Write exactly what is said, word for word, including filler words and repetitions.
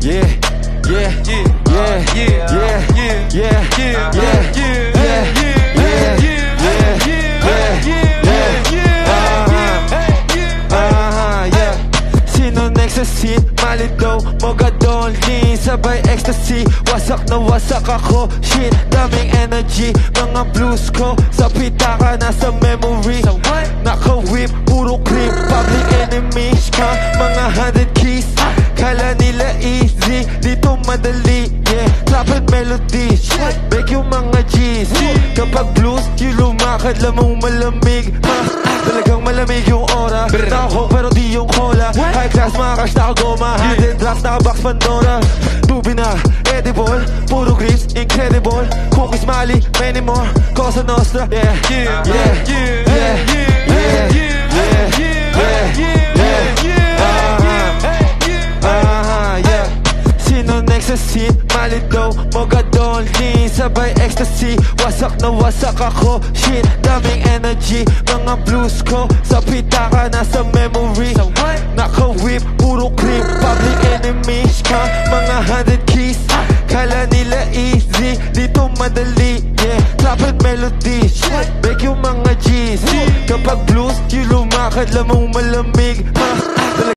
Yeah, yeah, yeah, yeah, yeah, yeah, yeah, yeah, yeah, yeah, yeah. Sino next sa scene? Malito, mogadolin, sabay ecstasy. Wasak na wasak ako, shit, daming energy. Mga blues ko, sa pitaka nasa memory. Naka-whip, puro creep, public enemy ka, mga hundred keys. Kala nila easy, dito madali, yeah. Trap and melody, bake yung mga G's. Kapag blues, yung lumakad, lamang malamig, ha? Talagang malamig yung aura. Naka-coke pero di yung cola. High class, mga cash, naka-goma. Hundred drops, naka-box Pandora. Dubi na, edible, puro grease, incredible. Cookies, Mali, many more. Cosa Nostra, yeah, yeah, yeah, yeah, yeah, yeah, yeah, yeah, yeah. Sino next sa scene? Malito, mogadolin, sabay ecstasy. Wasak na wasak ako, shit, daming energy. Mga blues ko, sa pitaka nasa memory. Naka-whip, puro creep, public enemies ka, mga hundred keys. Kala nila easy, dito madali, yeah. Trap and melody, bake yung mga G's. Kapag blues, yung lumakad, lamang malamig, ha?